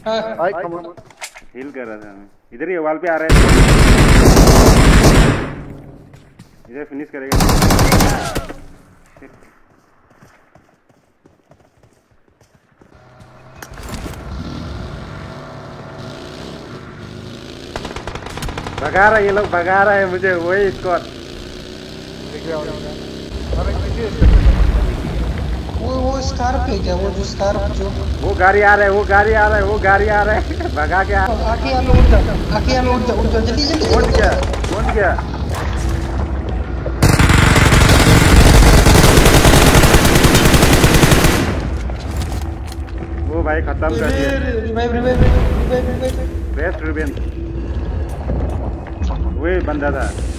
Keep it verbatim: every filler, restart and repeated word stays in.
हाय कमन heal कर रहा था मैं। इधर ही वॉल पे आ रहा है, इधर फिनिश करेगा। भगा रहा है ये लोग, भगा रहा है मुझे वही स्क्वाड। वो वो स्कार्प है क्या? वो जो स्कार्प जो वो गाड़ी आ रहा है, वो गाड़ी आ रहा है, वो गाड़ी आ रहा है। भगा के आ आके आलो उठ जा, आके आलो उठ जा, उठ जा जल्दी जल्दी। पहुंच गया, पहुंच गया। वो भाई खत्म कर दिया। Revive revive revive revive best revenge वही बंदा था।